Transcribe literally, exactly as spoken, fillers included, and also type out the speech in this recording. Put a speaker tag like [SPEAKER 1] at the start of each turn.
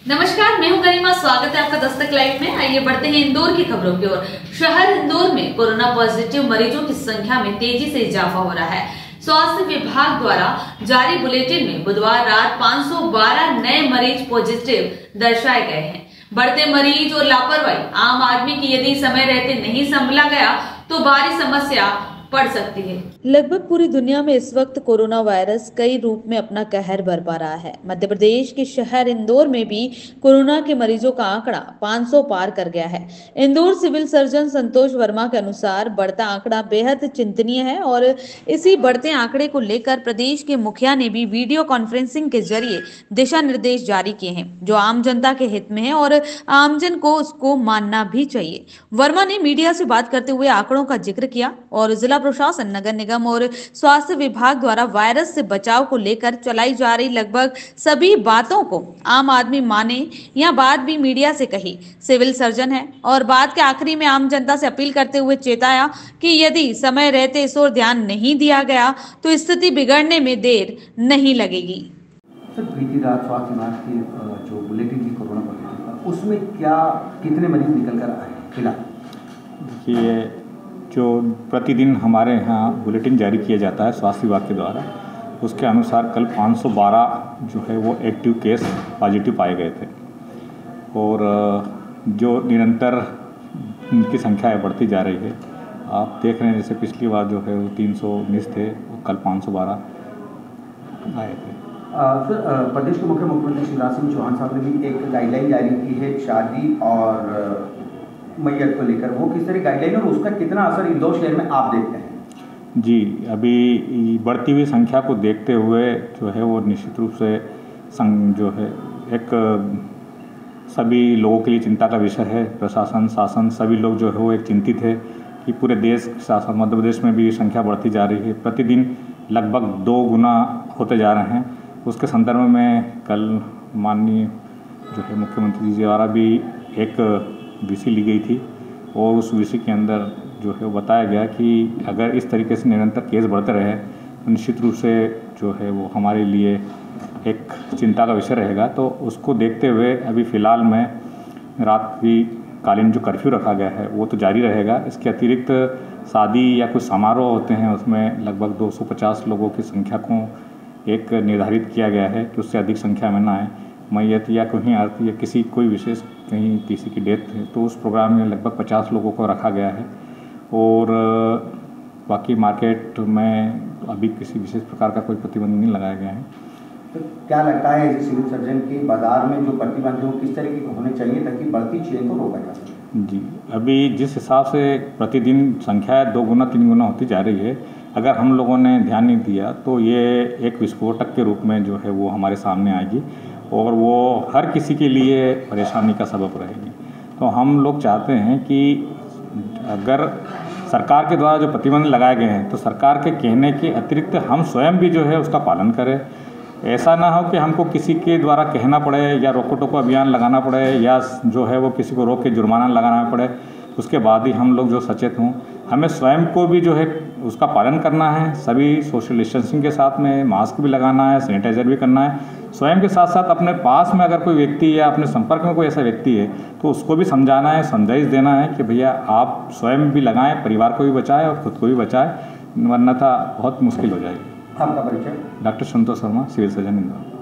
[SPEAKER 1] नमस्कार, मैं हूं गरिमा। स्वागत है आपका दस्तक लाइव में। आइए बढ़ते हैं इंदौर की खबरों की ओर। शहर इंदौर में कोरोना पॉजिटिव मरीजों की संख्या में तेजी से इजाफा हो रहा है। स्वास्थ्य विभाग द्वारा जारी बुलेटिन में बुधवार रात पाँच सौ बारह नए मरीज पॉजिटिव दर्शाए गए हैं। बढ़ते मरीज और लापरवाही आम आदमी की यदि समय रहते नहीं संभला गया तो भारी समस्या पड़ सकती है। लगभग पूरी दुनिया में इस वक्त कोरोना वायरस कई रूप में अपना कहर बरपा रहा है। मध्य प्रदेश के शहर इंदौर में भी कोरोना के मरीजों का आंकड़ा पाँच सौ पार कर गया है। इंदौर सिविल सर्जन संतोष वर्मा के अनुसार बढ़ता आंकड़ा बेहद चिंतनीय है और इसी बढ़ते आंकड़े को लेकर प्रदेश के मुखिया ने भी वीडियो कॉन्फ्रेंसिंग के जरिए दिशा निर्देश जारी किए हैं, जो आम जनता के हित में है और आमजन को उसको मानना भी चाहिए। वर्मा ने मीडिया से बात करते हुए आंकड़ों का जिक्र किया और जिला प्रशासन, नगर निगम और स्वास्थ्य विभाग द्वारा वायरस से बचाव को लेकर चलाई जा रही लगभग सभी बातों को आम आदमी माने या बात भी मीडिया से कही। सिविल सर्जन है और बात के आखिरी में आम जनता से अपील करते हुए चेताया कि यदि समय रहते इस ओर ध्यान नहीं दिया गया तो स्थिति बिगड़ने में देर नहीं लगेगी।
[SPEAKER 2] सर, बीती रात स्वास्थ्य विभाग की जो बुलेटिन थी कोरोना पॉजिटिव, उसमें क्या कितने मरीज निकल कर आए फिलहाल?
[SPEAKER 3] देखिए, जो प्रतिदिन हमारे यहाँ बुलेटिन जारी किया जाता है स्वास्थ्य विभाग के द्वारा, उसके अनुसार कल पाँच सौ बारह जो है वो एक्टिव केस पॉजिटिव पाए गए थे और जो निरंतर उनकी संख्या है बढ़ती जा रही है। आप देख रहे हैं जैसे पिछली बार जो है वो तीन सौ उन्नीस थे, कल पाँच सौ बारह आए थे।
[SPEAKER 2] सर, प्रदेश के मुख्य मुख्यमंत्री शिवराज सिंह चौहान साहब ने भी एक गाइडलाइन जारी की है शादी और मैयत को लेकर, वो किस तरह गाइडलाइन और उसका कितना असर इंदौर शहर में आप देखते हैं?
[SPEAKER 3] जी, अभी बढ़ती हुई संख्या को देखते हुए जो है वो निश्चित रूप से संग जो है एक सभी लोगों के लिए चिंता का विषय है। प्रशासन, शासन, सभी लोग जो है वो एक चिंतित है कि पूरे देश शासन मध्य प्रदेश में भी संख्या बढ़ती जा रही है। प्रतिदिन लगभग दो गुना होते जा रहे हैं। उसके संदर्भ में कल माननीय जो है मुख्यमंत्री जी द्वारा भी एक विषय ली गई थी और उस विषय के अंदर जो है वो बताया गया कि अगर इस तरीके से निरंतर केस बढ़ते रहे तो निश्चित रूप से जो है वो हमारे लिए एक चिंता का विषय रहेगा। तो उसको देखते हुए अभी फ़िलहाल में रात की कालीन जो कर्फ्यू रखा गया है वो तो जारी रहेगा। इसके अतिरिक्त शादी या कुछ समारोह होते हैं उसमें लगभग दो सौ पचास लोगों की संख्या को एक निर्धारित किया गया है कि उससे अधिक संख्या में ना आए। मैयत या कहीं आरती या किसी कोई विशेष कहीं किसी की डेथ है तो उस प्रोग्राम में लगभग पचास लोगों को रखा गया है और बाकी मार्केट में अभी किसी विशेष प्रकार का कोई प्रतिबंध नहीं लगाया गया है।
[SPEAKER 2] तो क्या लगता है सिविल सर्जन के बाजार में जो प्रतिबंध हो किस तरीके के होने चाहिए ताकि बढ़ती चेन को रोका जा सके?
[SPEAKER 3] जी, अभी जिस हिसाब से प्रतिदिन संख्या दो गुना तीन गुना होती जा रही है, अगर हम लोगों ने ध्यान नहीं दिया तो ये एक विस्फोटक के रूप में जो है वो हमारे सामने आएगी और वो हर किसी के लिए परेशानी का सबब रहेगी। तो हम लोग चाहते हैं कि अगर सरकार के द्वारा जो प्रतिबंध लगाए गए हैं तो सरकार के कहने के अतिरिक्त हम स्वयं भी जो है उसका पालन करें। ऐसा ना हो कि हमको किसी के द्वारा कहना पड़े या रोको टोको अभियान लगाना पड़े या जो है वो किसी को रोक के जुर्माना लगाना पड़े, उसके बाद ही हम लोग जो सचेत हों। हमें स्वयं को भी जो है उसका पालन करना है, सभी सोशल डिस्टेंसिंग के साथ में मास्क भी लगाना है, सैनिटाइज़र भी करना है। स्वयं के साथ साथ अपने पास में अगर कोई व्यक्ति या अपने संपर्क में कोई ऐसा व्यक्ति है तो उसको भी समझाना है, समझाइश देना है कि भैया आप स्वयं भी लगाएं, परिवार को भी बचाएं और खुद को भी बचाएं, वरना था बहुत मुश्किल हो जाएगी।
[SPEAKER 2] आपका परिचय?
[SPEAKER 3] Doctor Santosh Verma, civil surgeon Indore.